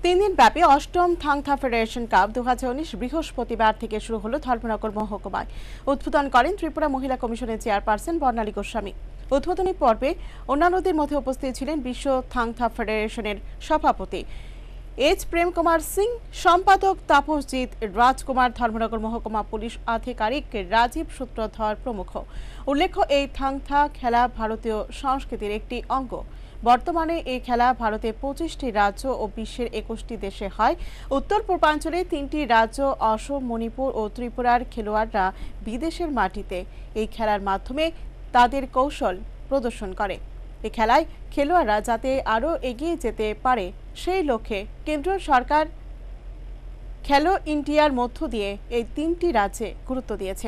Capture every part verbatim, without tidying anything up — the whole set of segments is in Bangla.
তিন দিন ব্যাপী অষ্টম থাংথা ফেডারেশন কাপ দু হাজার উনিশ বৃহস্পতিবার থেকে শুরু হলো ধর্মনগর মহকুমায়। উদ্বোধন করেন ত্রিপুরা মহিলা কমিশনের চেয়ারপারসন বর্ণালী গোস্বামী। উদ্বোধনী পর্বে অন্যান্যদের মধ্যে উপস্থিত ছিলেন বিশ্ব থাংথা ফেডারেশনের সভাপতি এইচ প্রেম কুমার সিং, সম্পাদক তাপসজিৎ রাজকুমার, ধর্মনগর মহকুমা পুলিশ আধিকারিক রাজীব সূত্রধর প্রমুখ। উল্লেখ্য, এই থাংথা খেলা ভারতীয় সংস্কৃতির একটি অঙ্গ। বর্তমানে এই খেলা ভারতে পঁচিশটি রাজ্য ও বিশ্বের একুশটি দেশে হয়। উত্তর পূর্বাঞ্চলে তিনটি রাজ্য অসম, মণিপুর ও ত্রিপুরার খেলোয়াড়রা বিদেশের মাটিতে এই খেলার মাধ্যমে তাদের কৌশল প্রদর্শন করে। এই খেলায় খেলোয়াড়রা যাতে আরও এগিয়ে যেতে পারে সেই লক্ষ্যে কেন্দ্রীয় সরকার খেলো ইন্ডিয়ার মধ্য দিয়ে এই তিনটি রাজ্যে গুরুত্ব দিয়েছে।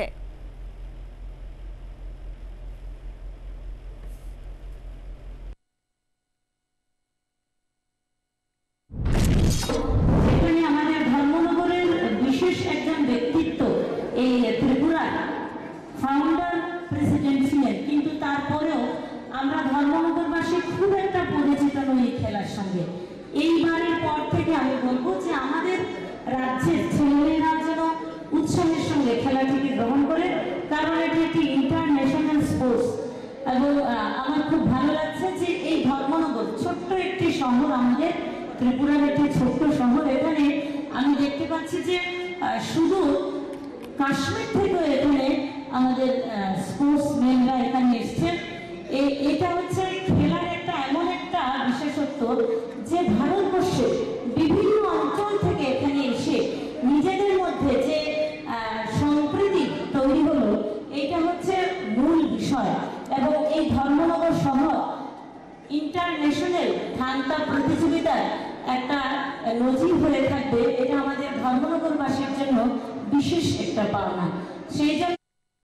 এখানে আমাদের ধর্মনগরের বিশেষ একজন ব্যক্তিত্ব এই ত্রিপুরার ফাউন্ডার প্রেসিডেন্ট ছিলেন, কিন্তু তারপরেও আমরা ধর্মনগরবাসী খুব একটা পরিচিত নই এই খেলার সঙ্গে। এইবারের পর থেকে আমি বলবো যে আমাদের রাজ্যের ছেলেমেয়েরা যেন উৎসাহের সঙ্গে খেলাটিকে গ্রহণ করে, কারণ এটি একটি ইন্টারন্যাশনাল স্পোর্টস। এবং আমার খুব ভালো লাগছে যে এই ধর্মনগর ছোট্ট একটি শহর, আমাদের ত্রিপুরার একটি ছোট্ট শহর, এখানে আমি দেখতে পাচ্ছি যে শুধু কাশ্মীর থেকে এখানে আমাদের স্পোর্টসম্যানরা এখানে এসছেন। এটা হচ্ছে খেলার একটা এমন একটা বিশেষত্ব যে ভারতবর্ষের বিভিন্ন অঞ্চল থেকে এখানে এসে নিজেদের মধ্যে যে সম্প্রীতি তৈরি হলো, এটা হচ্ছে মূল বিষয়। এবং এই ধর্মনগর শহর ইন্টারন্যাশনাল থাংথা প্রতিযোগিতার একটা নজির হয়ে থাকবে, এটা আমাদের ধর্মনগরবাসীর জন্য বিশেষ একটা পাওনা। সেই জন্য